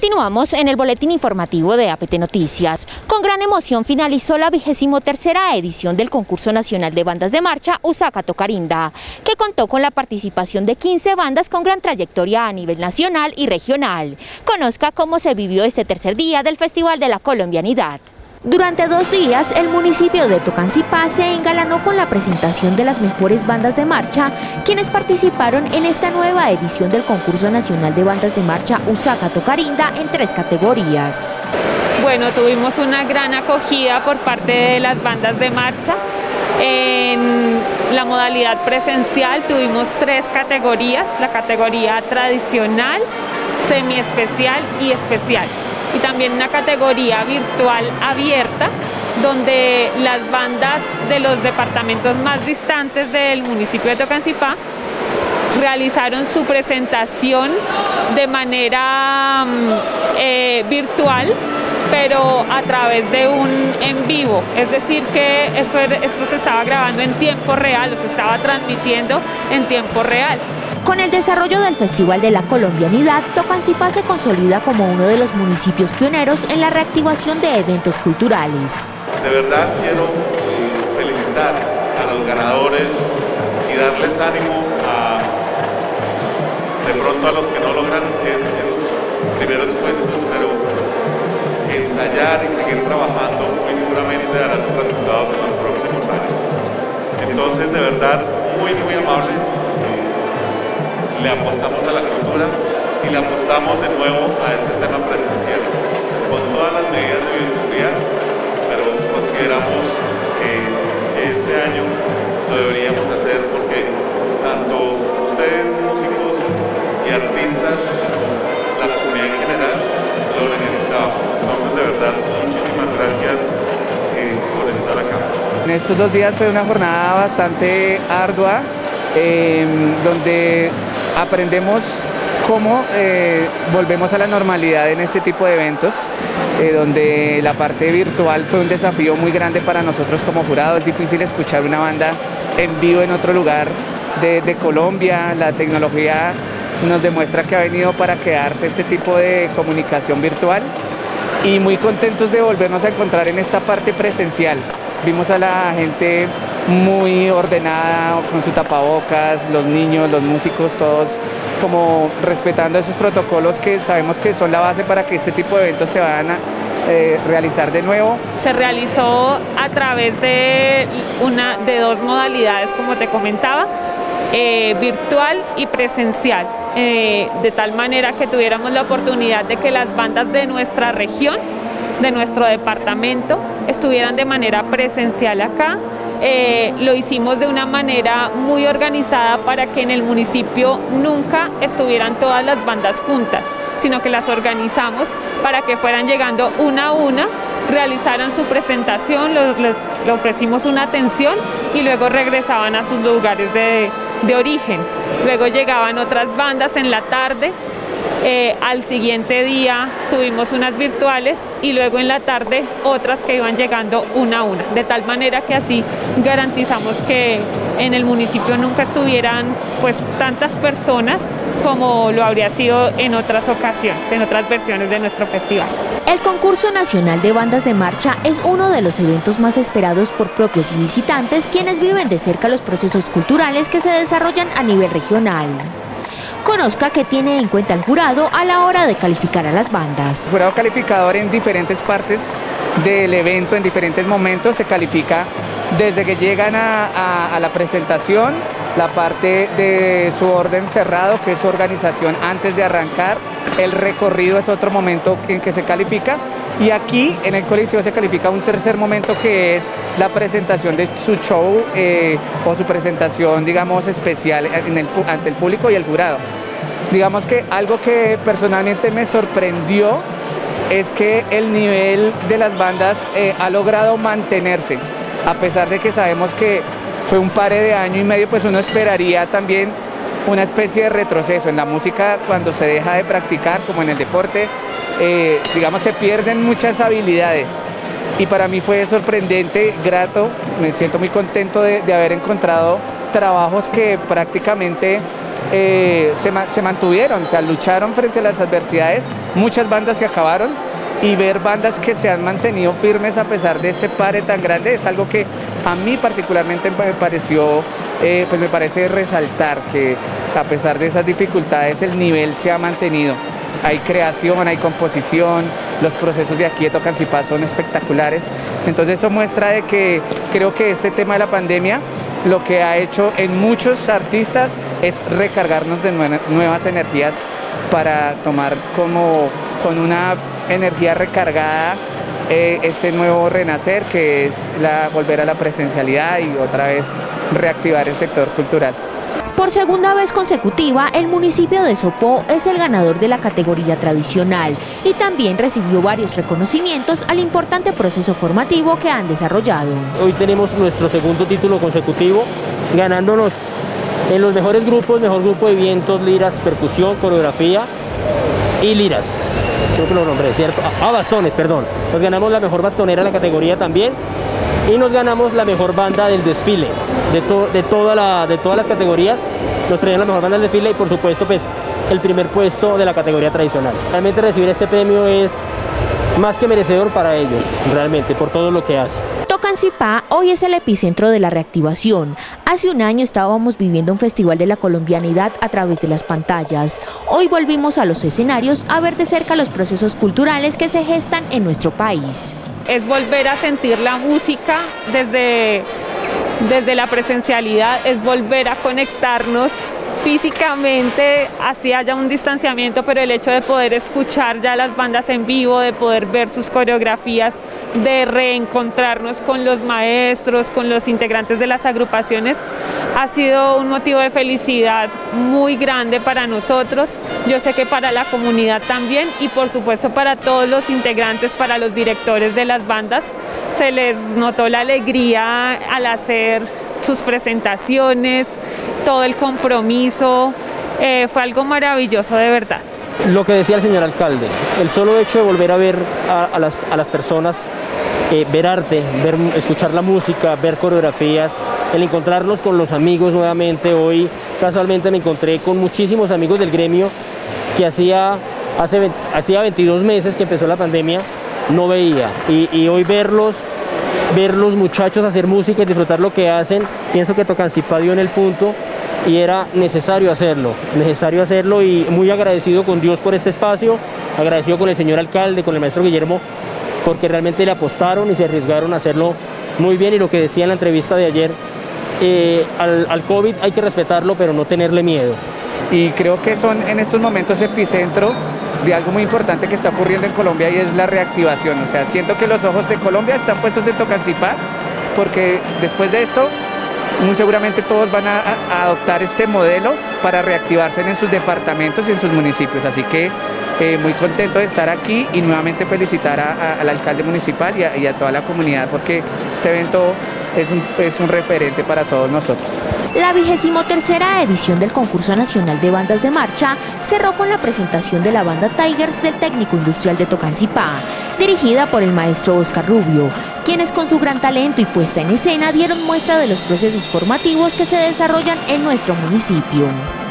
Continuamos en el boletín informativo de APT Noticias. Con gran emoción finalizó la 23ª edición del Concurso Nacional de Bandas de Marcha Usaca Tocarinda, que contó con la participación de 15 bandas con gran trayectoria a nivel nacional y regional. Conozca cómo se vivió este tercer día del Festival de la Colombianidad. Durante 2 días, el municipio de Tocancipá se engalanó con la presentación de las mejores bandas de marcha, quienes participaron en esta nueva edición del Concurso Nacional de Bandas de Marcha Usaca Tocarinda en 3 categorías. Bueno, tuvimos una gran acogida por parte de las bandas de marcha. En la modalidad presencial tuvimos 3 categorías, la categoría tradicional, semiespecial y especial. Y también una categoría virtual abierta, donde las bandas de los departamentos más distantes del municipio de Tocancipá realizaron su presentación de manera virtual, pero a través de un en vivo, es decir que esto se estaba grabando en tiempo real, o se estaba transmitiendo en tiempo real. Con el desarrollo del Festival de la Colombianidad, Tocancipá se consolida como uno de los municipios pioneros en la reactivación de eventos culturales. De verdad quiero felicitar a los ganadores y darles ánimo de pronto a los que no logran los primeros puestos, pero ensayar y seguir trabajando muy seguramente dará sus resultados en los próximos años. Entonces, de verdad, muy amables. Le apostamos a la cultura y le apostamos de nuevo a este tema presencial, con todas las medidas de bioseguridad, pero consideramos que este año lo deberíamos hacer porque tanto ustedes, músicos y artistas, la comunidad en general, lo necesitamos. Entonces, de verdad, muchísimas gracias por estar acá. En estos 2 días fue una jornada bastante ardua, donde aprendemos cómo volvemos a la normalidad en este tipo de eventos, donde la parte virtual fue un desafío muy grande para nosotros como jurado. Es difícil escuchar una banda en vivo en otro lugar de Colombia. La tecnología nos demuestra que ha venido para quedarse este tipo de comunicación virtual, y muy contentos de volvernos a encontrar en esta parte presencial. Vimos a la gente muy ordenada, con su tapabocas, los niños, los músicos, todos como respetando esos protocolos que sabemos que son la base para que este tipo de eventos se vayan a realizar de nuevo. Se realizó a través de 2 modalidades, como te comentaba, virtual y presencial, de tal manera que tuviéramos la oportunidad de que las bandas de nuestra región, de nuestro departamento, estuvieran de manera presencial acá. Lo hicimos de una manera muy organizada para que en el municipio nunca estuvieran todas las bandas juntas, sino que las organizamos para que fueran llegando una a una, realizaran su presentación, le ofrecimos una atención y luego regresaban a sus lugares de origen. Luego llegaban otras bandas en la tarde. Al siguiente día tuvimos unas virtuales y luego en la tarde otras que iban llegando una a una, de tal manera que así garantizamos que en el municipio nunca estuvieran pues tantas personas como lo habría sido en otras ocasiones, en otras versiones de nuestro festival. El Concurso Nacional de Bandas de Marcha es uno de los eventos más esperados por propios y visitantes, quienes viven de cerca los procesos culturales que se desarrollan a nivel regional. Conozca qué tiene en cuenta el jurado a la hora de calificar a las bandas. El jurado calificador en diferentes partes del evento, en diferentes momentos, se califica desde que llegan a la presentación, la parte de su orden cerrado, que es su organización antes de arrancar. El recorrido es otro momento en que se califica, y aquí en el Coliseo se califica un tercer momento, que es la presentación de su show o su presentación, digamos, especial ante el público y el jurado. Digamos que algo que personalmente me sorprendió es que el nivel de las bandas ha logrado mantenerse, a pesar de que sabemos que fue un pare de año y medio. Pues uno esperaría también una especie de retroceso en la música cuando se deja de practicar, como en el deporte. Digamos, se pierden muchas habilidades, y para mí fue sorprendente, grato. Me siento muy contento de haber encontrado trabajos que prácticamente se mantuvieron, o sea, lucharon frente a las adversidades. Muchas bandas se acabaron, y ver bandas que se han mantenido firmes a pesar de este pare tan grande es algo que a mí particularmente me pareció, pues me parece resaltar que a pesar de esas dificultades el nivel se ha mantenido. Hay creación, hay composición, los procesos de aquí de Tocancipá son espectaculares. Entonces eso muestra de que creo que este tema de la pandemia lo que ha hecho en muchos artistas es recargarnos de nuevas energías para tomar como con una energía recargada este nuevo renacer, que es volver a la presencialidad y otra vez reactivar el sector cultural. Por segunda vez consecutiva, el municipio de Sopó es el ganador de la categoría tradicional y también recibió varios reconocimientos al importante proceso formativo que han desarrollado. Hoy tenemos nuestro segundo título consecutivo, ganándonos en los mejores grupos, mejor grupo de vientos, liras, percusión, coreografía y liras. Creo que lo nombré, ¿cierto? Bastones, perdón. Nos ganamos la mejor bastonera en la categoría también y nos ganamos la mejor banda del desfile de todas las categorías. Nos traían la mejor banda del desfile y por supuesto pues el primer puesto de la categoría tradicional. Realmente recibir este premio es más que merecedor para ellos, realmente, por todo lo que hacen. Tocancipá hoy es el epicentro de la reactivación. Hace un año estábamos viviendo un festival de la colombianidad a través de las pantallas. Hoy volvimos a los escenarios a ver de cerca los procesos culturales que se gestan en nuestro país. Es volver a sentir la música desde la presencialidad, es volver a conectarnos físicamente, así haya un distanciamiento, pero el hecho de poder escuchar ya las bandas en vivo, de poder ver sus coreografías, de reencontrarnos con los maestros, con los integrantes de las agrupaciones, ha sido un motivo de felicidad muy grande para nosotros. Yo sé que para la comunidad también y por supuesto para todos los integrantes, para los directores de las bandas, se les notó la alegría al hacer sus presentaciones, todo el compromiso, fue algo maravilloso de verdad. Lo que decía el señor alcalde, el solo hecho de volver a ver a las personas, ver arte, escuchar la música, ver coreografías, el encontrarnos con los amigos nuevamente. Hoy casualmente me encontré con muchísimos amigos del gremio que hacía 22 meses que empezó la pandemia, no veía, y hoy ver los muchachos hacer música y disfrutar lo que hacen, pienso que Tocancipá dio en el punto y era necesario hacerlo y muy agradecido con Dios por este espacio, agradecido con el señor alcalde, con el maestro Guillermo, porque realmente le apostaron y se arriesgaron a hacerlo muy bien. Y lo que decía en la entrevista de ayer, al COVID hay que respetarlo pero no tenerle miedo. Y creo que son en estos momentos epicentro de algo muy importante que está ocurriendo en Colombia y es la reactivación. O sea, siento que los ojos de Colombia están puestos en Tocancipá porque después de esto muy seguramente todos van a adoptar este modelo para reactivarse en sus departamentos y en sus municipios. Así que muy contento de estar aquí y nuevamente felicitar al alcalde municipal y a toda la comunidad porque este evento es un referente para todos nosotros. La 23ª edición del Concurso Nacional de Bandas de Marcha cerró con la presentación de la banda Tigers del Técnico Industrial de Tocancipá, dirigida por el maestro Oscar Rubio, quienes con su gran talento y puesta en escena dieron muestra de los procesos formativos que se desarrollan en nuestro municipio.